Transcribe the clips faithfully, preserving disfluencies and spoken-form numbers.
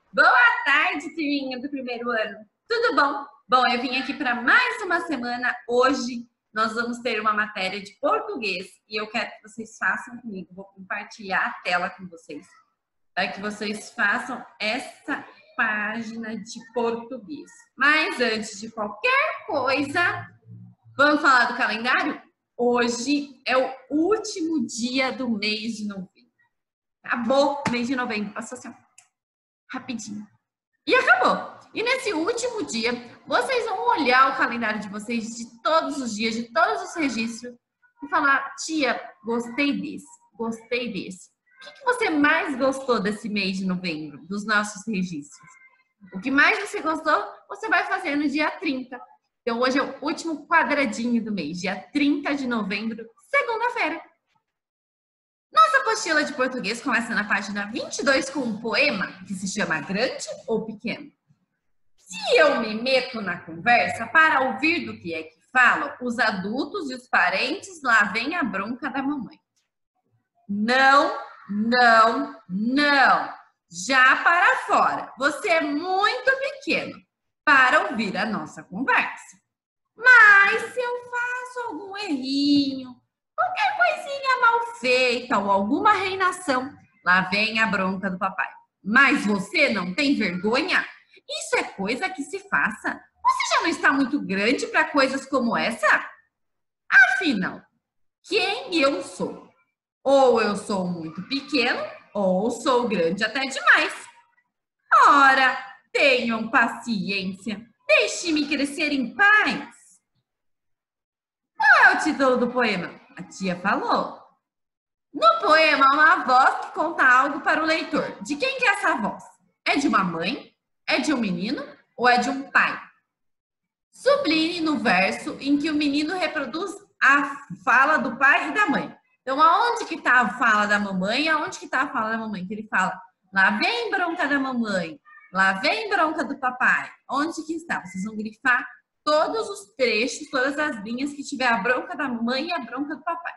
Boa tarde, turminha do primeiro ano. Tudo bom? Bom, eu vim aqui para mais uma semana. Hoje nós vamos ter uma matéria de português e eu quero que vocês façam comigo. Vou compartilhar a tela com vocês para que vocês façam essa página de português. Mas antes de qualquer coisa, vamos falar do calendário? Hoje é o último dia do mês de novembro. Acabou o mês de novembro, passou assim, rapidinho. E acabou. E nesse último dia, vocês vão olhar o calendário de vocês de todos os dias, de todos os registros, e falar, tia, gostei desse, gostei desse. O que, que você mais gostou desse mês de novembro, dos nossos registros? O que mais você gostou, você vai fazer no dia trinta. Então, hoje é o último quadradinho do mês, dia trinta de novembro, segunda-feira. Nossa apostila de português começa na página vinte e dois com um poema que se chama Grande ou Pequeno. Se eu me meto na conversa para ouvir do que é que falam os adultos e os parentes, lá vem a bronca da mamãe. Não, não, não. Já para fora. Você é muito pequeno para ouvir a nossa conversa. Mas se eu faço algum errinho, qualquer coisinha mal feita ou alguma reinação, lá vem a bronca do papai. Mas você não tem vergonha? Isso é coisa que se faça. Você já não está muito grande para coisas como essa? Afinal, quem eu sou? Ou eu sou muito pequeno, ou sou grande até demais. Ora, tenham paciência. Deixe-me crescer em paz. Qual é o título do poema? A tia falou. No poema, há uma voz que conta algo para o leitor. De quem que é essa voz? É de uma mãe? É de um menino? Ou é de um pai? Sublinhe no verso em que o menino reproduz a fala do pai e da mãe. Então, aonde que está a fala da mamãe? Aonde que está a fala da mamãe? Que ele fala, lá vem bronca da mamãe, lá vem bronca do papai. Onde que está? Vocês vão grifar todos os trechos, todas as linhas que tiver a bronca da mamãe e a bronca do papai.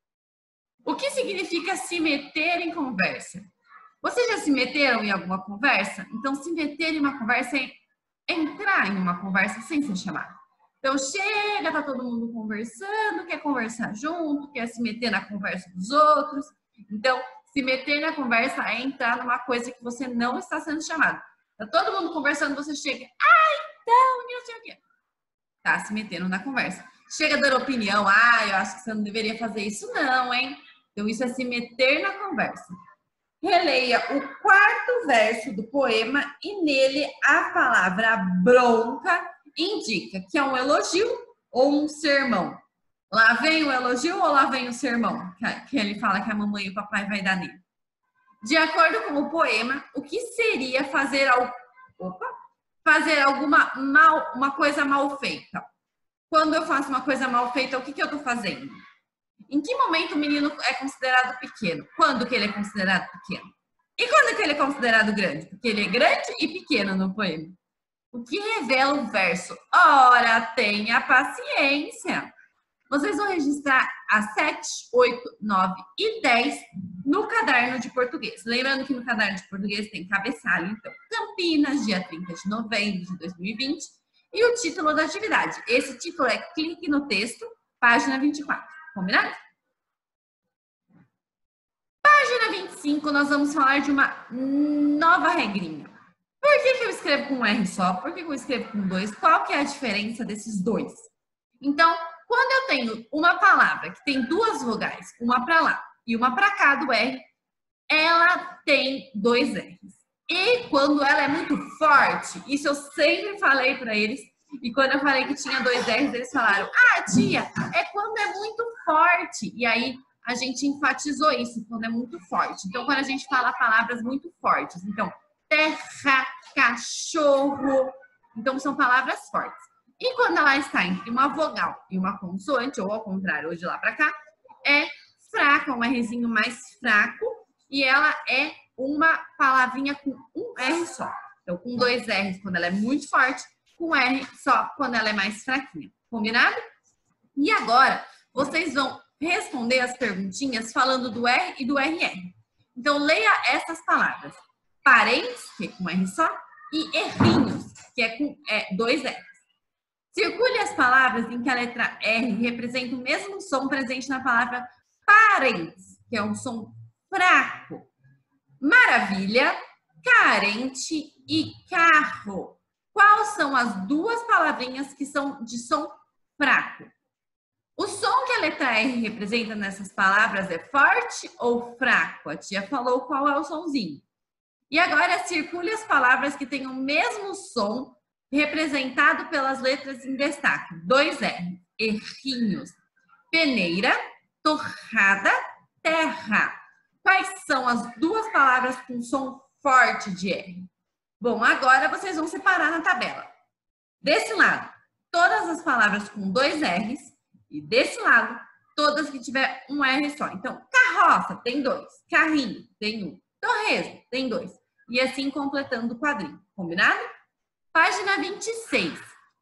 O que significa se meter em conversa? Vocês já se meteram em alguma conversa? Então, se meter em uma conversa é entrar em uma conversa sem ser chamado. Então, chega, tá todo mundo conversando, quer conversar junto, quer se meter na conversa dos outros. Então, se meter na conversa é entrar numa coisa que você não está sendo chamado. Tá todo mundo conversando, você chega, ah, então, não sei o quê. Tá se metendo na conversa. Chega dando opinião, ah, eu acho que você não deveria fazer isso não, hein? Então, isso é se meter na conversa. Releia o quarto verso do poema e nele a palavra bronca indica que é um elogio ou um sermão. Lá vem o elogio ou lá vem o sermão? Que ele fala que a mamãe e o papai vai dar nele. De acordo com o poema, o que seria fazer, al... Opa, fazer alguma mal, uma coisa mal feita? Quando eu faço uma coisa mal feita, o que, que eu estou fazendo? Em que momento o menino é considerado pequeno? Quando que ele é considerado pequeno? E quando que ele é considerado grande? Porque ele é grande e pequeno no poema. O que revela o verso? Ora, tenha paciência. Vocês vão registrar as sete, oito, nove e dez no caderno de português. Lembrando que no caderno de português tem cabeçalho, então, Campinas, dia trinta de novembro de dois mil e vinte. E o título da atividade. Esse título é Clique no Texto, página vinte e quatro. Combinado? Página vinte e cinco, nós vamos falar de uma nova regrinha. Por que que eu escrevo com um R só? Por que que eu escrevo com dois? Qual que é a diferença desses dois? Então, quando eu tenho uma palavra que tem duas vogais, uma para lá e uma para cá do R, ela tem dois R's. E quando ela é muito forte, isso eu sempre falei para eles, e quando eu falei que tinha dois R's, eles falaram, ah, tia, é quando é muito forte. E aí a gente enfatizou isso, quando é muito forte. Então, quando a gente fala palavras muito fortes, então, terra, cachorro, então são palavras fortes. E quando ela está entre uma vogal e uma consoante, ou ao contrário, ou de lá para cá, é fraca, um Rzinho mais fraco, e ela é uma palavrinha com um R só. Então, com dois R's quando ela é muito forte, com R só quando ela é mais fraquinha. Combinado? E agora, vocês vão responder as perguntinhas falando do R e do R R. Então, leia essas palavras. parentes, que é com R só, e errinhos, que é com é, dois R's. Circule as palavras em que a letra R representa o mesmo som presente na palavra parentes, que é um som fraco. Maravilha, carente e carro. Quais são as duas palavrinhas que são de som fraco? O som que a letra R representa nessas palavras é forte ou fraco? A tia falou qual é o sonzinho. E agora circule as palavras que têm o mesmo som representado pelas letras em destaque. Dois R. Errinhos. Peneira, torrada, terra. Quais são as duas palavras com som forte de R? Bom, agora vocês vão separar na tabela. Desse lado, todas as palavras com dois R's. E desse lado, todas que tiver um R só. Então, carroça tem dois. Carrinho tem um. Torresmo tem dois. E assim completando o quadrinho. Combinado? Página vinte e seis.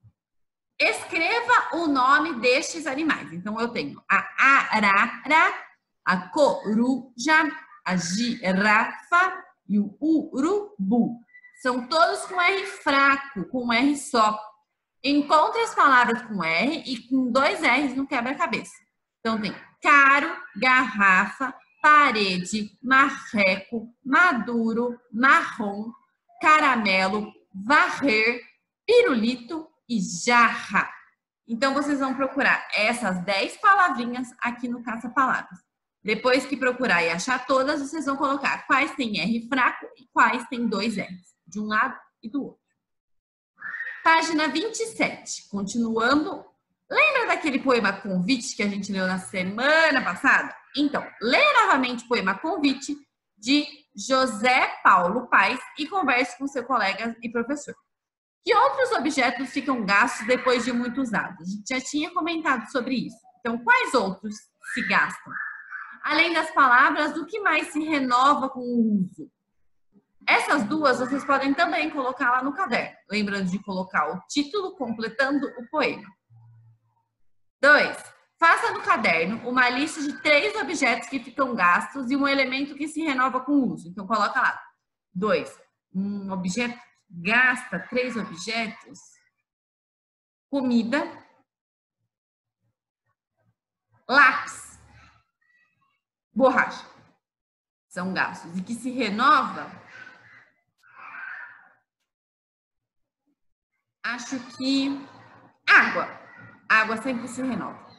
Escreva o nome destes animais. Então, eu tenho a arara, a coruja, a girafa e o urubu. São todos com R fraco, com um R só. Encontre as palavras com R e com dois R's no quebra-cabeça. Então, tem caro, garrafa, parede, marreco, maduro, marrom, caramelo, varrer, pirulito e jarra. Então, vocês vão procurar essas dez palavrinhas aqui no Caça-Palavras. Depois que procurar e achar todas, vocês vão colocar quais tem R fraco e quais tem dois R's, de um lado e do outro. Página vinte e sete, continuando. Lembra daquele poema Convite que a gente leu na semana passada? Então, leia novamente o poema Convite de José Paulo Paes e converse com seu colega e professor. Que outros objetos ficam gastos depois de muito usados? A gente já tinha comentado sobre isso. Então, quais outros se gastam? Além das palavras, o que mais se renova com o uso? Essas duas vocês podem também colocar lá no caderno. Lembrando de colocar o título completando o poema. dois. Faça no caderno uma lista de três objetos que ficam gastos e um elemento que se renova com o uso. Então, coloca lá. dois. Um objeto gasta três objetos. Comida. Lápis. Borracha. São gastos. E que se renova, acho que água. Água sempre se renova.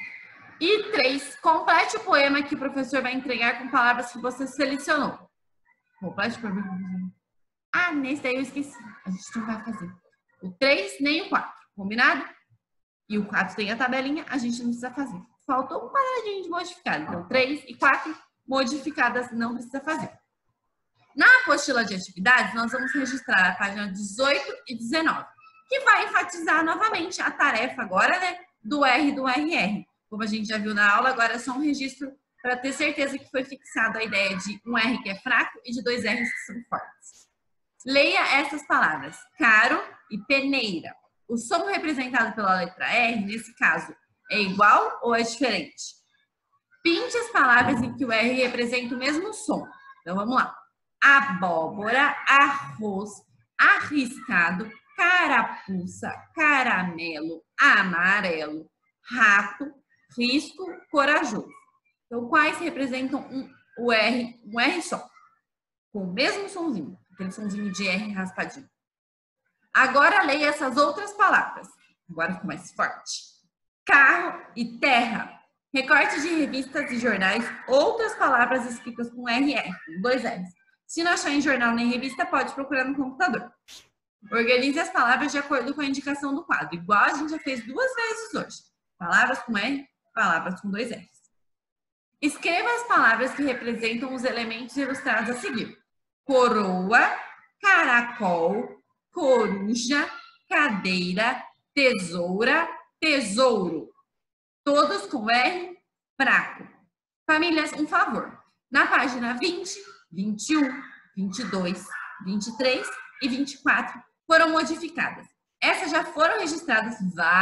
E três, complete o poema que o professor vai entregar com palavras que você selecionou. Complete o poema. Ah, nesse daí eu esqueci. A gente não vai fazer. O três nem o quatro. Combinado? E o quatro tem a tabelinha, a gente não precisa fazer. Faltou um quadradinho de modificado. Então, três e quatro modificadas não precisa fazer. Na apostila de atividades, nós vamos registrar a página dezoito e dezenove, que vai enfatizar novamente a tarefa agora, né, do R e do R R. Como a gente já viu na aula, agora é só um registro para ter certeza que foi fixada a ideia de um R que é fraco e de dois R's que são fortes. Leia essas palavras, caro e peneira. O som representado pela letra R, nesse caso, é igual ou é diferente? Pinte as palavras em que o R representa o mesmo som. Então, vamos lá. Abóbora, arroz, arriscado, carapuça, caramelo, amarelo, rato, risco, corajoso. Então, quais representam um, o R, um R só? Com o mesmo sonzinho, aquele sonzinho de R raspadinho. Agora leia essas outras palavras. Agora ficou mais forte. Carro e terra. Recorte de revistas e jornais, outras palavras escritas com R R, com dois R's. Se não achar em jornal nem revista, pode procurar no computador. Organize as palavras de acordo com a indicação do quadro, igual a gente já fez duas vezes hoje. Palavras com R, palavras com dois R's. Escreva as palavras que representam os elementos ilustrados a seguir. Coroa, caracol, coruja, cadeira, tesoura, tesouro. Todos com R fraco. Famílias, um favor. Na página vinte, vinte e um, vinte e dois, vinte e três e vinte e quatro foram modificadas. Essas já foram registradas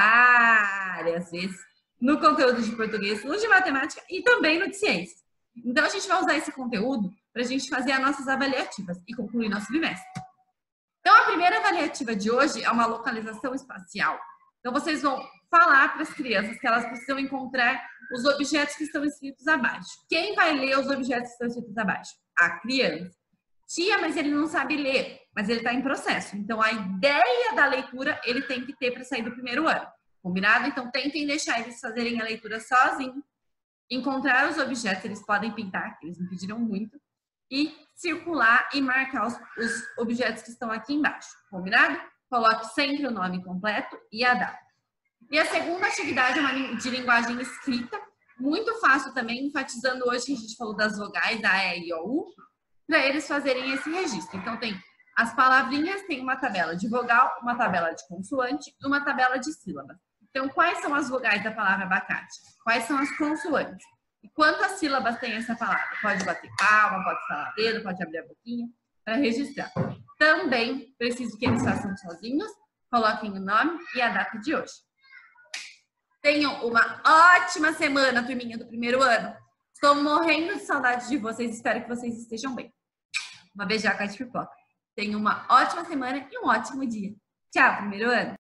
várias vezes no conteúdo de português, no de matemática e também no de ciências. Então, a gente vai usar esse conteúdo para a gente fazer as nossas avaliativas e concluir nosso bimestre. Então, a primeira avaliativa de hoje é uma localização espacial. Então, vocês vão falar para as crianças que elas precisam encontrar os objetos que estão escritos abaixo. Quem vai ler os objetos que estão escritos abaixo? A criança. Tia, mas ele não sabe ler, mas ele está em processo. Então, a ideia da leitura ele tem que ter para sair do primeiro ano. Combinado? Então, tentem deixar eles fazerem a leitura sozinhos, encontrar os objetos, eles podem pintar, que eles me pediram muito, e circular e marcar os, os objetos que estão aqui embaixo. Combinado? Coloque sempre o nome completo e a data. E a segunda atividade é uma de linguagem escrita, muito fácil também, enfatizando hoje que a gente falou das vogais, a E, I, O, U, para eles fazerem esse registro. Então, tem as palavrinhas, tem uma tabela de vogal, uma tabela de consoante e uma tabela de sílabas. Então, quais são as vogais da palavra abacate? Quais são as consoantes? E quantas sílabas tem essa palavra? Pode bater palma, pode falar dedo, pode abrir a boquinha para registrar. Também preciso que eles façam sozinhos, coloquem o nome e a data de hoje. Tenham uma ótima semana, turminha do primeiro ano. Estou morrendo de saudade de vocês, espero que vocês estejam bem. Uma beijoca de pipoca. Tenham uma ótima semana e um ótimo dia. Tchau, primeiro ano!